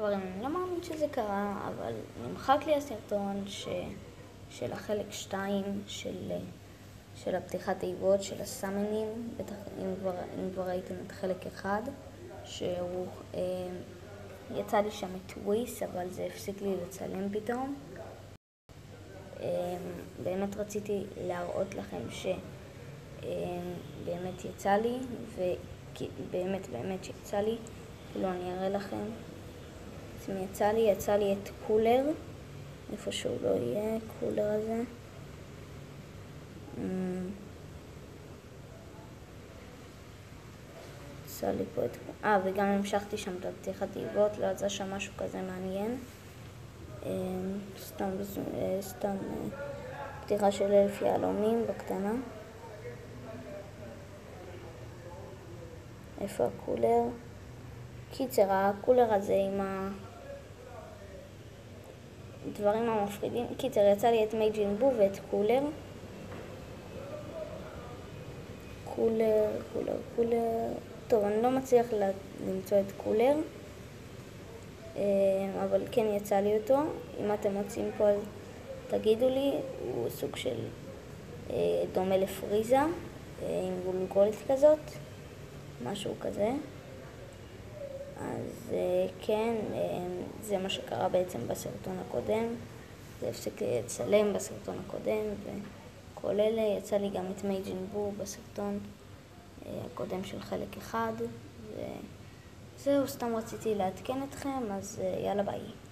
כבר לא מאמין שזה קרה, אבל נמחק לי הסרטון של החלק 2 של הפתיחת תיבות, של הסאמנים, בטח אם כבר ראיתם את חלק 1, שהוא יצא לי שם טוויס, אבל זה הפסיק לי לצלם פתאום. באמת רציתי להראות לכם שבאמת יצא לי, ובאמת שיצא לי, כאילו אני אראה לכם. יצא לי את קולר, איפה שהוא לא יהיה, קולר הזה. יצא לי פה את... וגם המשכתי שם את הפתיחת תיבות, לא יצא שם משהו כזה מעניין. סתם פתיחה של 1000 יהלומים בקטנה. איפה הקולר? קיצר, הקולר הזה עם הדברים המפחידים. קיצר, יצא לי את מייג'ין בו ואת קולר. קולר. טוב, אני לא מצליח למצוא את קולר, אבל כן יצא לי אותו. אם אתם מוצאים פה אז תגידו לי. הוא סוג של דומה לפריזה, עם גולגולת כזאת, משהו כזה. אז כן, זה מה שקרה בעצם בסרטון הקודם. זה הפסיק לצלם בסרטון הקודם, וכל אלה. יצא לי גם את מייג'ין בו בסרטון הקודם של חלק 1. וזהו, סתם רציתי לעדכן אתכם, אז יאללה ביי.